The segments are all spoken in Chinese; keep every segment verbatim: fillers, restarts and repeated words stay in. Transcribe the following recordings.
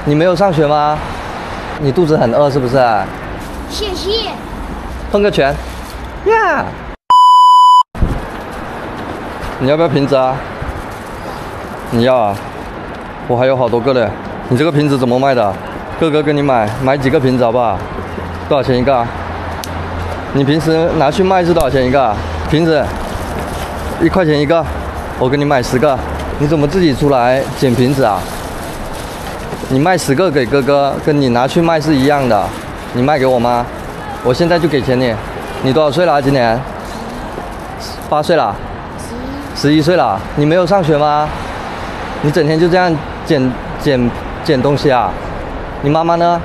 你没有上学吗？你肚子很饿是不是？ 谢谢。 碰个拳，呀！你要不要瓶子啊？你要啊？我还有好多个嘞。你这个瓶子怎么卖的？哥哥给你买，买几个瓶子好不好？多少钱一个啊？你平时拿去卖是多少钱一个啊？瓶子一块钱一个，我给你买十个。你怎么自己出来捡瓶子啊？你卖十个给哥哥，跟你拿去卖是一样的。你卖给我吗？我现在就给钱你。你多少岁了？今年八岁了，十一岁了。你没有上学吗？你整天就这样捡捡捡东西啊？你妈妈呢？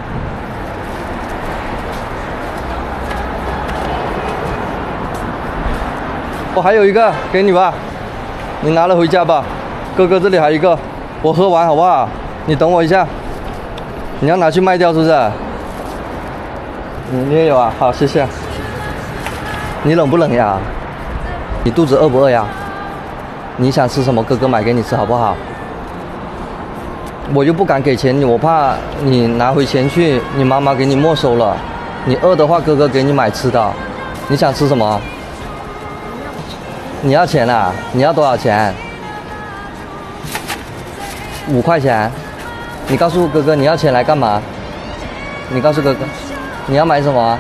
我还有一个给你吧，你拿了回家吧。哥哥这里还有一个，我喝完好不好？你等我一下。你要拿去卖掉是不是？你你也有啊？好，谢谢。你冷不冷呀？你肚子饿不饿呀？你想吃什么，哥哥买给你吃好不好？我又不敢给钱你，我怕你拿回钱去，你妈妈给你没收了。你饿的话，哥哥给你买吃的。你想吃什么？你要钱啊？你要多少钱？五块钱。你告诉哥哥你要钱来干嘛？你告诉哥哥，你要买什么？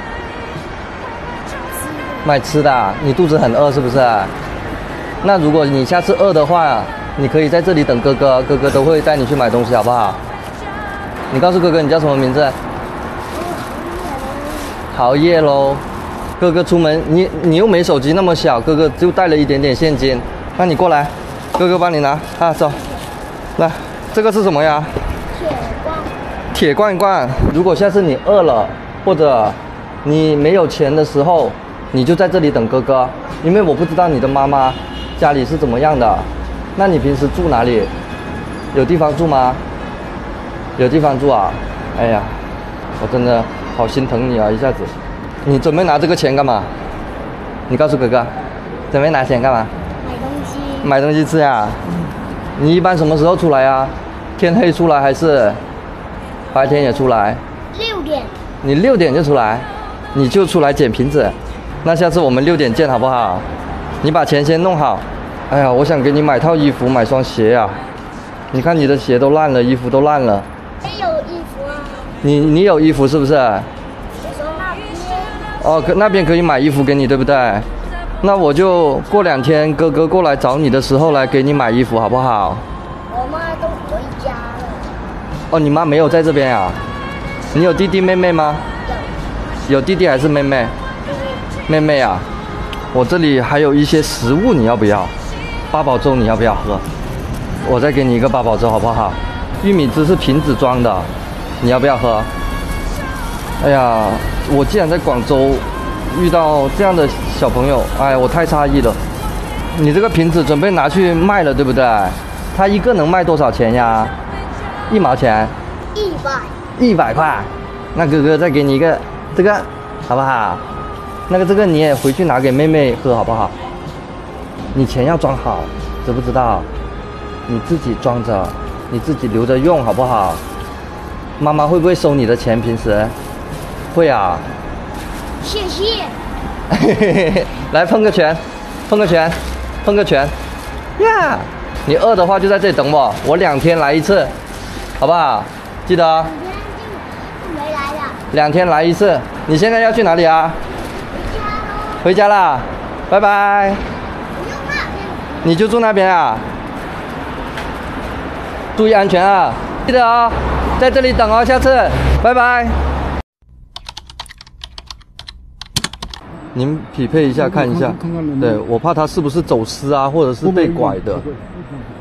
买吃的啊。你肚子很饿是不是？那如果你下次饿的话，你可以在这里等哥哥，哥哥都会带你去买东西，好不好？你告诉哥哥你叫什么名字？熬夜喽。哥哥出门，你你又没手机那么小，哥哥就带了一点点现金。那你过来，哥哥帮你拿啊，走。来，这个是什么呀？ 铁罐。 铁罐罐。如果下次你饿了，或者你没有钱的时候，你就在这里等哥哥，因为我不知道你的妈妈家里是怎么样的。那你平时住哪里？有地方住吗？有地方住啊！哎呀，我真的好心疼你啊！一下子，你准备拿这个钱干嘛？你告诉哥哥，准备拿钱干嘛？ 买东西。 买东西吃呀？你一般什么时候出来呀？天黑出来还是白天也出来？ 六点。 你六点就出来，你就出来捡瓶子。那下次我们六点见好不好？你把钱先弄好。哎呀，我想给你买套衣服，买双鞋呀、啊。你看你的鞋都烂了，衣服都烂了。 没有衣服啊。 你你有衣服是不是？ 我说那边。 哦，可那边可以买衣服给你，对不对？那我就过两天哥哥过来找你的时候来给你买衣服，好不好？ 我妈都回家了。 哦，你妈没有在这边呀？你有弟弟妹妹吗？有。有弟弟还是妹妹？妹妹啊，我这里还有一些食物，你要不要？八宝粥你要不要喝？我再给你一个八宝粥好不好？玉米汁是瓶子装的，你要不要喝？哎呀，我既然在广州遇到这样的小朋友，哎，我太诧异了。你这个瓶子准备拿去卖了，对不对？他一个能卖多少钱呀？一毛钱？ 一百。 一百块？那哥哥再给你一个这个，好不好？那个这个你也回去拿给妹妹喝好不好？你钱要装好，知不知道？你自己装着，你自己留着用好不好？妈妈会不会收你的钱？平时会啊。 谢谢。 来碰个拳，碰个拳，碰个拳，呀！你饿的话就在这里等我，我两天来一次，好不好？记得哦。 没来了。 两天来一次。你现在要去哪里啊？回家啦，拜拜。你就住那边啊？注意安全啊！记得哦，在这里等哦，下次，拜拜。您匹配一下看一下，对，我怕他是不是走失啊，或者是被拐的。